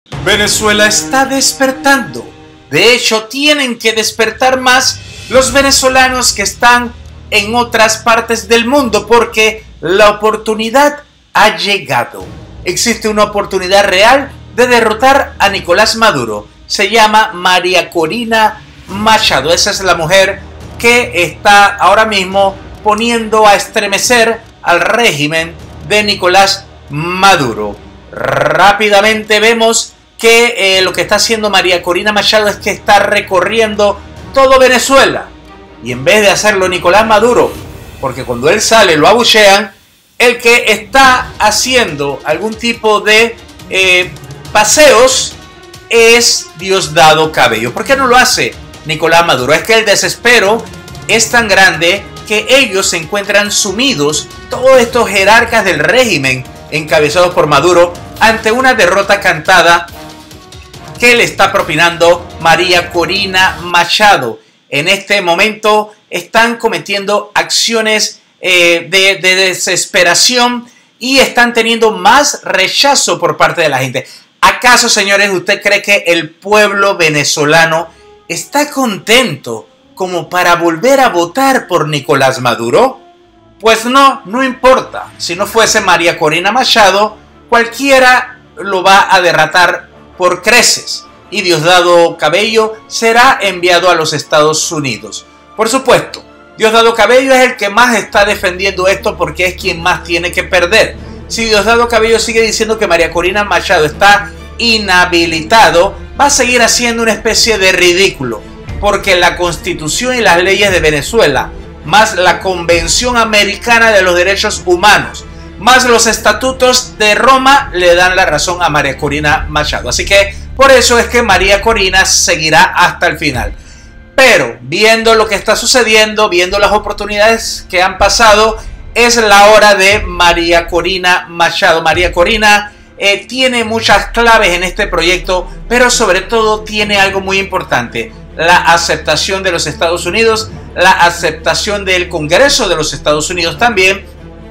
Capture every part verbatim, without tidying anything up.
Venezuela está despertando. De hecho, tienen que despertar más los venezolanos que están en otras partes del mundo, porque la oportunidad ha llegado. Existe una oportunidad real de derrotar a Nicolás Maduro. Se llama María Corina Machado. Esa es la mujer que está ahora mismo poniendo a estremecer al régimen de Nicolás Maduro. Rápidamente vemos que eh, lo que está haciendo María Corina Machado es que está recorriendo todo Venezuela. Y en vez de hacerlo Nicolás Maduro, porque cuando él sale lo abuchean, el que está haciendo algún tipo de eh, paseos es Diosdado Cabello. ¿Por qué no lo hace Nicolás Maduro? Es que el desespero es tan grande que ellos se encuentran sumidos, todos estos jerarcas del régimen encabezados por Maduro, ante una derrota cantada que le está propinando María Corina Machado. En este momento están cometiendo acciones eh, de, de desesperación y están teniendo más rechazo por parte de la gente. ¿Acaso, señores, usted cree que el pueblo venezolano está contento como para volver a votar por Nicolás Maduro? Pues no, no importa. Si no fuese María Corina Machado, cualquiera lo va a derrotar por creces. Y Diosdado Cabello será enviado a los Estados Unidos. Por supuesto, Diosdado Cabello es el que más está defendiendo esto porque es quien más tiene que perder. Si Diosdado Cabello sigue diciendo que María Corina Machado está inhabilitado, va a seguir haciendo una especie de ridículo. Porque la Constitución y las leyes de Venezuela, más la Convención Americana de los Derechos Humanos, más los estatutos de Roma, le dan la razón a María Corina Machado. Así que por eso es que María Corina seguirá hasta el final. Pero viendo lo que está sucediendo, viendo las oportunidades que han pasado, es la hora de María Corina Machado. María Corina eh, tiene muchas claves en este proyecto, pero sobre todo tiene algo muy importante: la aceptación de los Estados Unidos, la aceptación del Congreso de los Estados Unidos también,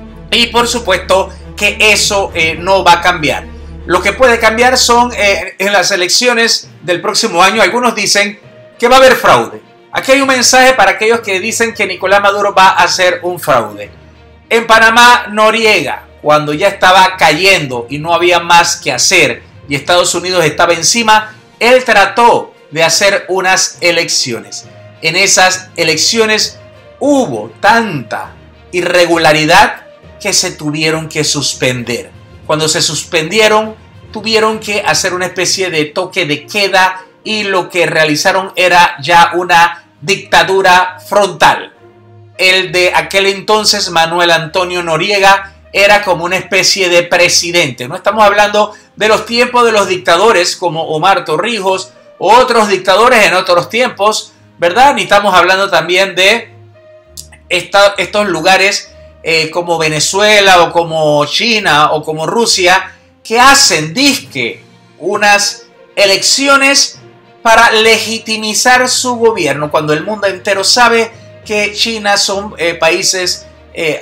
y por supuesto que eso eh, no va a cambiar. Lo que puede cambiar son eh, en las elecciones del próximo año. Algunos dicen que va a haber fraude. Aquí hay un mensaje para aquellos que dicen que Nicolás Maduro va a hacer un fraude. En Panamá, Noriega, cuando ya estaba cayendo y no había más que hacer y Estados Unidos estaba encima, él trató de hacer unas elecciones. En esas elecciones hubo tanta irregularidad que se tuvieron que suspender. Cuando se suspendieron, tuvieron que hacer una especie de toque de queda y lo que realizaron era ya una dictadura frontal. El de aquel entonces, Manuel Antonio Noriega, era como una especie de presidente. No estamos hablando de los tiempos de los dictadores como Omar Torrijos o otros dictadores en otros tiempos, ¿verdad? Ni estamos hablando también de esta, estos lugares eh, como Venezuela o como China o como Rusia, que hacen disque unas elecciones para legitimizar su gobierno, cuando el mundo entero sabe que China son eh, países eh,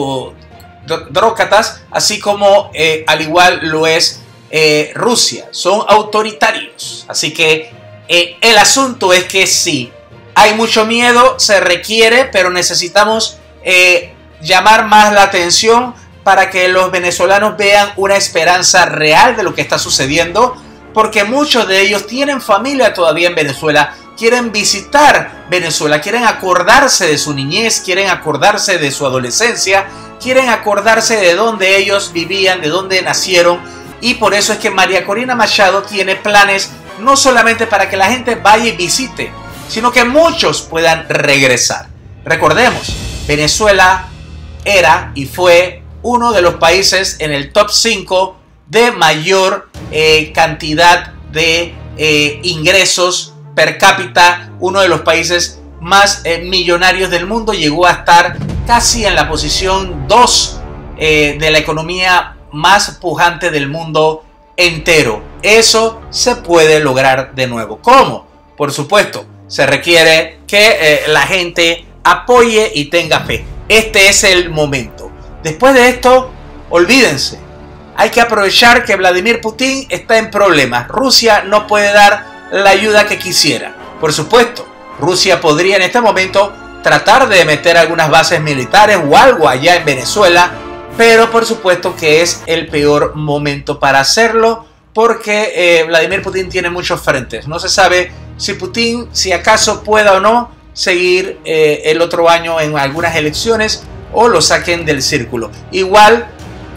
autodrócratas, así como eh, al igual lo es eh, Rusia, son autoritarios. Así que eh, el asunto es que sí, hay mucho miedo, se requiere, pero necesitamos eh, llamar más la atención para que los venezolanos vean una esperanza real de lo que está sucediendo, porque muchos de ellos tienen familia todavía en Venezuela, quieren visitar Venezuela, quieren acordarse de su niñez, quieren acordarse de su adolescencia, quieren acordarse de dónde ellos vivían, de dónde nacieron, y por eso es que María Corina Machado tiene planes no solamente para que la gente vaya y visite, sino que muchos puedan regresar. Recordemos, Venezuela era y fue uno de los países en el top cinco de mayor eh, cantidad de eh, ingresos per cápita, uno de los países más eh, millonarios del mundo, llegó a estar casi en la posición dos eh, de la economía más pujante del mundo entero. Eso se puede lograr de nuevo. ¿Cómo? Por supuesto, se requiere que eh, la gente apoye y tenga fe. Este es el momento. Después de esto, olvídense. hay que aprovechar que Vladimir Putin está en problemas. Rusia no puede dar la ayuda que quisiera. Por supuesto, Rusia podría en este momento tratar de meter algunas bases militares o algo allá en Venezuela, pero por supuesto que es el peor momento para hacerlo, porque eh, Vladimir Putin tiene muchos frentes. No se sabe si Putin, si acaso pueda o no seguir eh, el otro año en algunas elecciones o lo saquen del círculo. Igual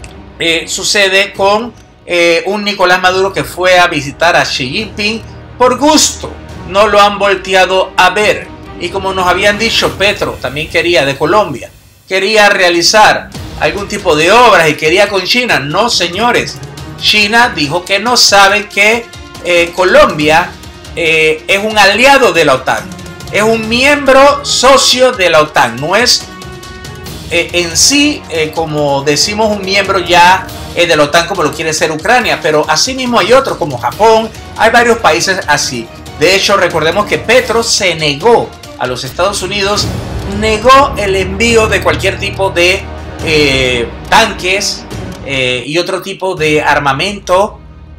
eh, sucede con eh, un Nicolás Maduro que fue a visitar a Xi Jinping por gusto. No lo han volteado a ver. Y como nos habían dicho, Petro también quería, de Colombia, quería realizar algún tipo de obras y quería con China. No, señores. China dijo que no, sabe que eh, Colombia eh, es un aliado de la OTAN. Es un miembro socio de la OTAN. No es eh, en sí, eh, como decimos, un miembro ya eh, de la OTAN como lo quiere ser Ucrania. Pero asimismo hay otros como Japón. Hay varios países así. De hecho, recordemos que Petro se negó a los Estados Unidos, negó el envío de cualquier tipo de eh, tanques eh, y otro tipo de armamento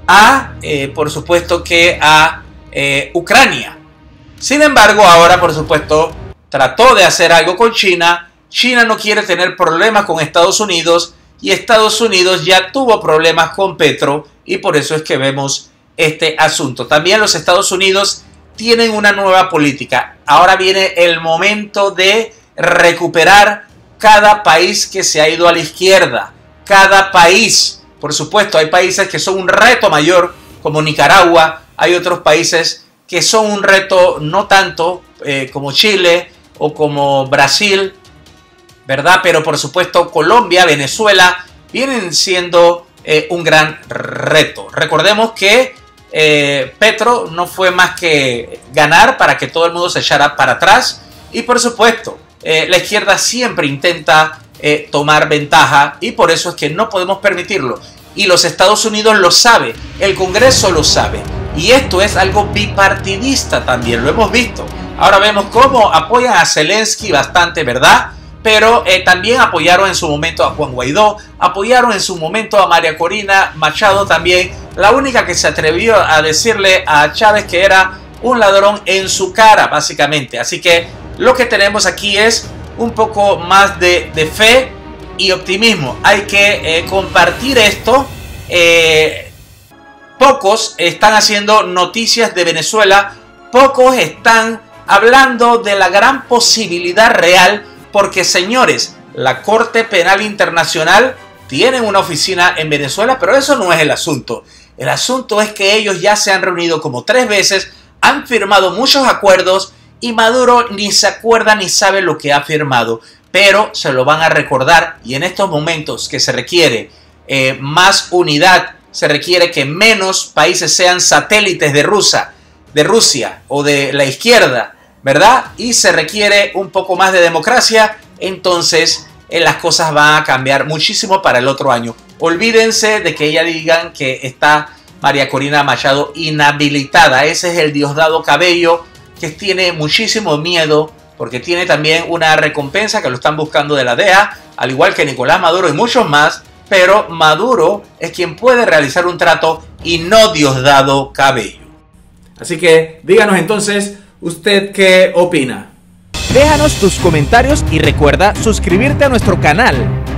a, eh, por supuesto que a eh, Ucrania. Sin embargo, ahora, por supuesto, trató de hacer algo con China. China no quiere tener problemas con Estados Unidos y Estados Unidos ya tuvo problemas con Petro y por eso es que vemos este asunto. También los Estados Unidos tienen una nueva política. Ahora viene el momento de recuperar cada país que se ha ido a la izquierda. Cada país. Por supuesto, hay países que son un reto mayor, como Nicaragua. Hay otros países que son un reto no tanto, eh, como Chile o como Brasil, ¿verdad? Pero por supuesto, Colombia, Venezuela, vienen siendo eh, un gran reto. Recordemos que Eh, Petro no fue más que ganar para que todo el mundo se echara para atrás y por supuesto eh, la izquierda siempre intenta eh, tomar ventaja y por eso es que no podemos permitirlo y los Estados Unidos lo sabe, el Congreso lo sabe y esto es algo bipartidista también, lo hemos visto. Ahora vemos cómo apoyan a Zelensky bastante, ¿verdad? Pero eh, también apoyaron en su momento a Juan Guaidó, apoyaron en su momento a María Corina Machado también, la única que se atrevió a decirle a Chávez que era un ladrón en su cara, básicamente. Así que lo que tenemos aquí es un poco más de, de fe y optimismo. Hay que eh, compartir esto. Eh, pocos están haciendo noticias de Venezuela, pocos están hablando de la gran posibilidad real. Porque, señores, la Corte Penal Internacional tiene una oficina en Venezuela, pero eso no es el asunto. El asunto es que ellos ya se han reunido como tres veces, han firmado muchos acuerdos y Maduro ni se acuerda ni sabe lo que ha firmado. Pero se lo van a recordar y en estos momentos que se requiere eh, más unidad, se requiere que menos países sean satélites de Rusia, de Rusia o de la izquierda, ¿verdad? Y se requiere un poco más de democracia, entonces eh, las cosas van a cambiar muchísimo para el otro año. Olvídense de que ella digan que está María Corina Machado inhabilitada. Ese es el Diosdado Cabello que tiene muchísimo miedo porque tiene también una recompensa que lo están buscando de la D E A, al igual que Nicolás Maduro y muchos más, pero Maduro es quien puede realizar un trato y no Diosdado Cabello. Así que díganos entonces, ¿usted qué opina? Déjanos tus comentarios y recuerda suscribirte a nuestro canal.